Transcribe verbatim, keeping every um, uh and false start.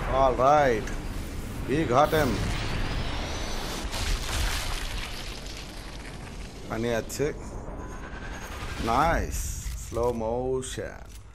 All right, we got him. Any check? Nice. Slow motion.